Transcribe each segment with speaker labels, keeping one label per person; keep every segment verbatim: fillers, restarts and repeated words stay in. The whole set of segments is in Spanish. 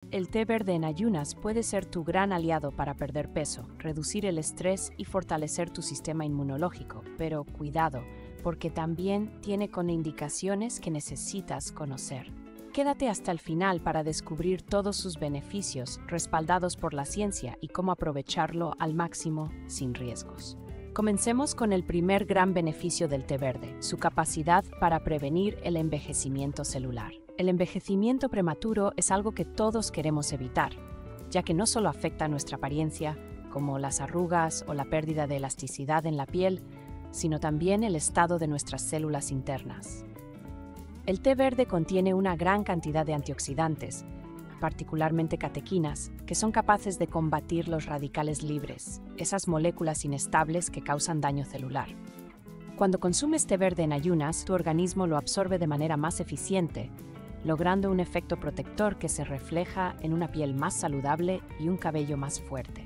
Speaker 1: El té verde en ayunas puede ser tu gran aliado para perder peso, reducir el estrés y fortalecer tu sistema inmunológico, pero cuidado, porque también tiene contraindicaciones que necesitas conocer. Quédate hasta el final para descubrir todos sus beneficios respaldados por la ciencia y cómo aprovecharlo al máximo sin riesgos. Comencemos con el primer gran beneficio del té verde, su capacidad para prevenir el envejecimiento celular. El envejecimiento prematuro es algo que todos queremos evitar, ya que no solo afecta a nuestra apariencia, como las arrugas o la pérdida de elasticidad en la piel, sino también el estado de nuestras células internas. El té verde contiene una gran cantidad de antioxidantes, particularmente catequinas, que son capaces de combatir los radicales libres, esas moléculas inestables que causan daño celular. Cuando consumes té verde en ayunas, tu organismo lo absorbe de manera más eficiente, logrando un efecto protector que se refleja en una piel más saludable y un cabello más fuerte.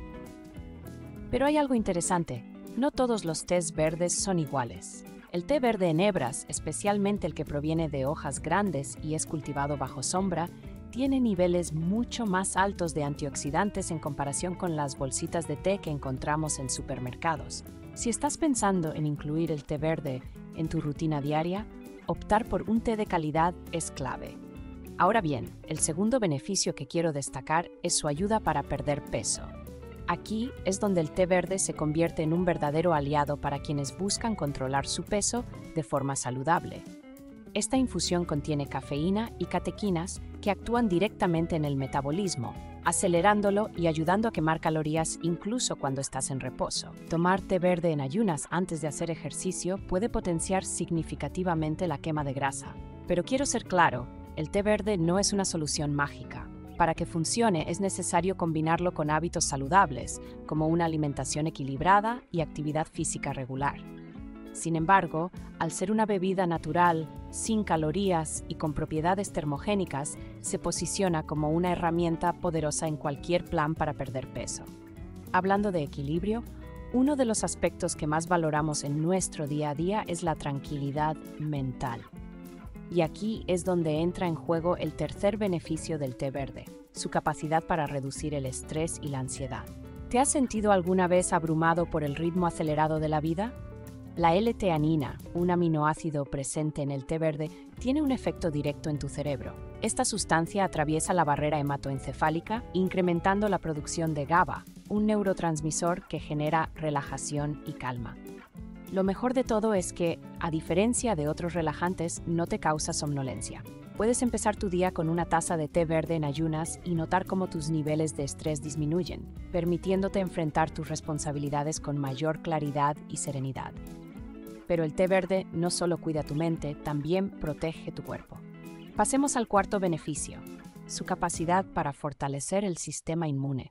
Speaker 1: Pero hay algo interesante, no todos los tés verdes son iguales. El té verde en hebras, especialmente el que proviene de hojas grandes y es cultivado bajo sombra, tiene niveles mucho más altos de antioxidantes en comparación con las bolsitas de té que encontramos en supermercados. Si estás pensando en incluir el té verde en tu rutina diaria, optar por un té de calidad es clave. Ahora bien, el segundo beneficio que quiero destacar es su ayuda para perder peso. Aquí es donde el té verde se convierte en un verdadero aliado para quienes buscan controlar su peso de forma saludable. Esta infusión contiene cafeína y catequinas que actúan directamente en el metabolismo, acelerándolo y ayudando a quemar calorías incluso cuando estás en reposo. Tomar té verde en ayunas antes de hacer ejercicio puede potenciar significativamente la quema de grasa. Pero quiero ser claro, el té verde no es una solución mágica. Para que funcione es necesario combinarlo con hábitos saludables, como una alimentación equilibrada y actividad física regular. Sin embargo, al ser una bebida natural, sin calorías y con propiedades termogénicas, se posiciona como una herramienta poderosa en cualquier plan para perder peso. Hablando de equilibrio, uno de los aspectos que más valoramos en nuestro día a día es la tranquilidad mental. Y aquí es donde entra en juego el tercer beneficio del té verde, su capacidad para reducir el estrés y la ansiedad. ¿Te has sentido alguna vez abrumado por el ritmo acelerado de la vida? La L-teanina, un aminoácido presente en el té verde, tiene un efecto directo en tu cerebro. Esta sustancia atraviesa la barrera hematoencefálica, incrementando la producción de GABA, un neurotransmisor que genera relajación y calma. Lo mejor de todo es que, a diferencia de otros relajantes, no te causa somnolencia. Puedes empezar tu día con una taza de té verde en ayunas y notar cómo tus niveles de estrés disminuyen, permitiéndote enfrentar tus responsabilidades con mayor claridad y serenidad. Pero el té verde no solo cuida tu mente, también protege tu cuerpo. Pasemos al cuarto beneficio, su capacidad para fortalecer el sistema inmune.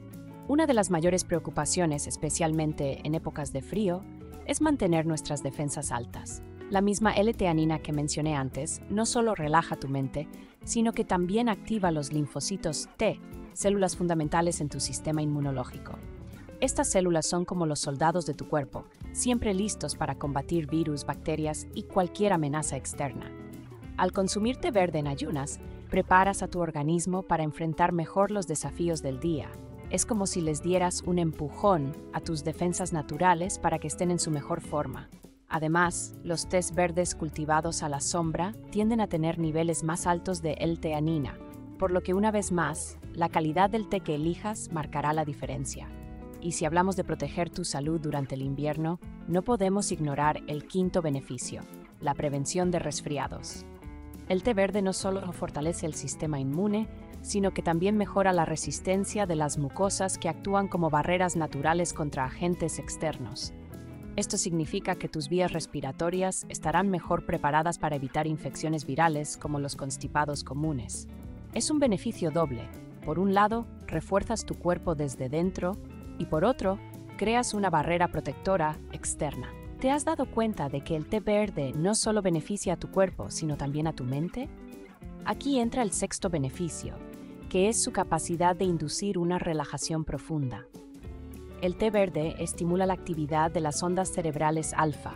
Speaker 1: Una de las mayores preocupaciones, especialmente en épocas de frío, es mantener nuestras defensas altas. La misma L-teanina que mencioné antes no solo relaja tu mente, sino que también activa los linfocitos T, células fundamentales en tu sistema inmunológico. Estas células son como los soldados de tu cuerpo, siempre listos para combatir virus, bacterias y cualquier amenaza externa. Al consumir té verde en ayunas, preparas a tu organismo para enfrentar mejor los desafíos del día. Es como si les dieras un empujón a tus defensas naturales para que estén en su mejor forma. Además, los tés verdes cultivados a la sombra tienden a tener niveles más altos de L-teanina, por lo que una vez más, la calidad del té que elijas marcará la diferencia. Y si hablamos de proteger tu salud durante el invierno, no podemos ignorar el quinto beneficio, la prevención de resfriados. El té verde no solo fortalece el sistema inmune, sino que también mejora la resistencia de las mucosas que actúan como barreras naturales contra agentes externos. Esto significa que tus vías respiratorias estarán mejor preparadas para evitar infecciones virales como los constipados comunes. Es un beneficio doble. Por un lado, refuerzas tu cuerpo desde dentro y por otro, creas una barrera protectora externa. ¿Te has dado cuenta de que el té verde no solo beneficia a tu cuerpo, sino también a tu mente? Aquí entra el sexto beneficio, que es su capacidad de inducir una relajación profunda. El té verde estimula la actividad de las ondas cerebrales alfa,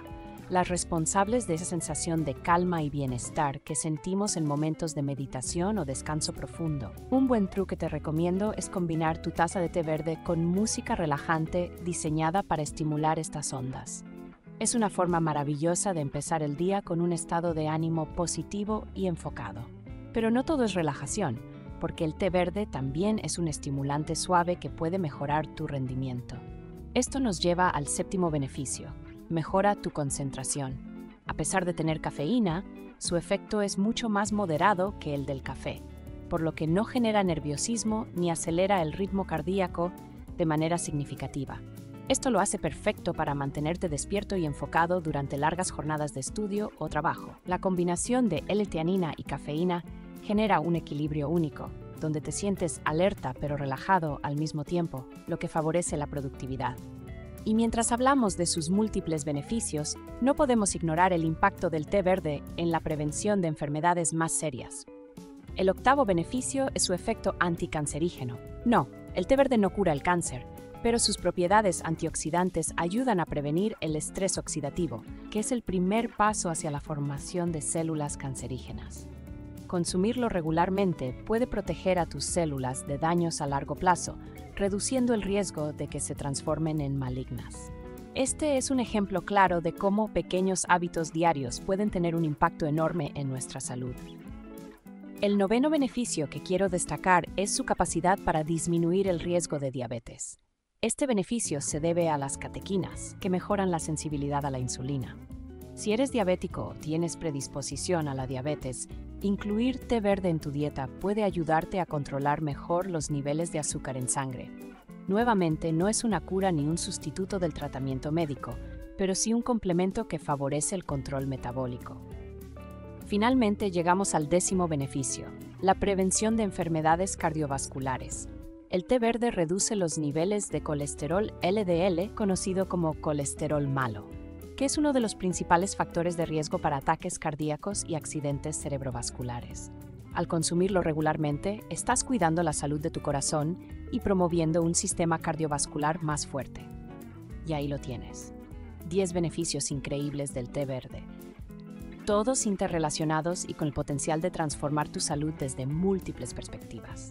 Speaker 1: las responsables de esa sensación de calma y bienestar que sentimos en momentos de meditación o descanso profundo. Un buen truco que te recomiendo es combinar tu taza de té verde con música relajante diseñada para estimular estas ondas. Es una forma maravillosa de empezar el día con un estado de ánimo positivo y enfocado. Pero no todo es relajación, porque el té verde también es un estimulante suave que puede mejorar tu rendimiento. Esto nos lleva al séptimo beneficio: mejora tu concentración. A pesar de tener cafeína, su efecto es mucho más moderado que el del café, por lo que no genera nerviosismo ni acelera el ritmo cardíaco de manera significativa. Esto lo hace perfecto para mantenerte despierto y enfocado durante largas jornadas de estudio o trabajo. La combinación de L-teanina y cafeína genera un equilibrio único, donde te sientes alerta pero relajado al mismo tiempo, lo que favorece la productividad. Y mientras hablamos de sus múltiples beneficios, no podemos ignorar el impacto del té verde en la prevención de enfermedades más serias. El octavo beneficio es su efecto anticancerígeno. No, el té verde no cura el cáncer, pero sus propiedades antioxidantes ayudan a prevenir el estrés oxidativo, que es el primer paso hacia la formación de células cancerígenas. Consumirlo regularmente puede proteger a tus células de daños a largo plazo, reduciendo el riesgo de que se transformen en malignas. Este es un ejemplo claro de cómo pequeños hábitos diarios pueden tener un impacto enorme en nuestra salud. El noveno beneficio que quiero destacar es su capacidad para disminuir el riesgo de diabetes. Este beneficio se debe a las catequinas, que mejoran la sensibilidad a la insulina. Si eres diabético o tienes predisposición a la diabetes, incluir té verde en tu dieta puede ayudarte a controlar mejor los niveles de azúcar en sangre. Nuevamente, no es una cura ni un sustituto del tratamiento médico, pero sí un complemento que favorece el control metabólico. Finalmente, llegamos al décimo beneficio: la prevención de enfermedades cardiovasculares. El té verde reduce los niveles de colesterol L D L, conocido como colesterol malo, que es uno de los principales factores de riesgo para ataques cardíacos y accidentes cerebrovasculares. Al consumirlo regularmente, estás cuidando la salud de tu corazón y promoviendo un sistema cardiovascular más fuerte. Y ahí lo tienes. diez beneficios increíbles del té verde, todos interrelacionados y con el potencial de transformar tu salud desde múltiples perspectivas.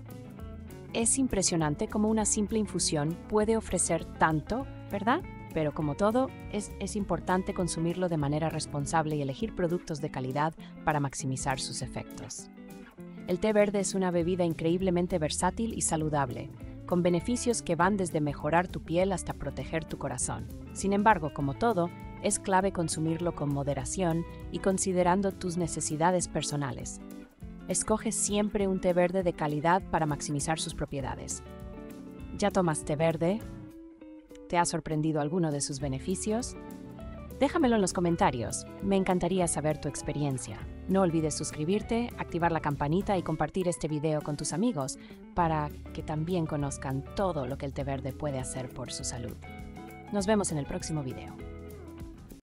Speaker 1: Es impresionante cómo una simple infusión puede ofrecer tanto, ¿verdad? Pero como todo, es, es importante consumirlo de manera responsable y elegir productos de calidad para maximizar sus efectos. El té verde es una bebida increíblemente versátil y saludable, con beneficios que van desde mejorar tu piel hasta proteger tu corazón. Sin embargo, como todo, es clave consumirlo con moderación y considerando tus necesidades personales. Escoge siempre un té verde de calidad para maximizar sus propiedades. ¿Ya tomas té verde? ¿Te ha sorprendido alguno de sus beneficios? Déjamelo en los comentarios, me encantaría saber tu experiencia. No olvides suscribirte, activar la campanita y compartir este video con tus amigos para que también conozcan todo lo que el té verde puede hacer por su salud. Nos vemos en el próximo video.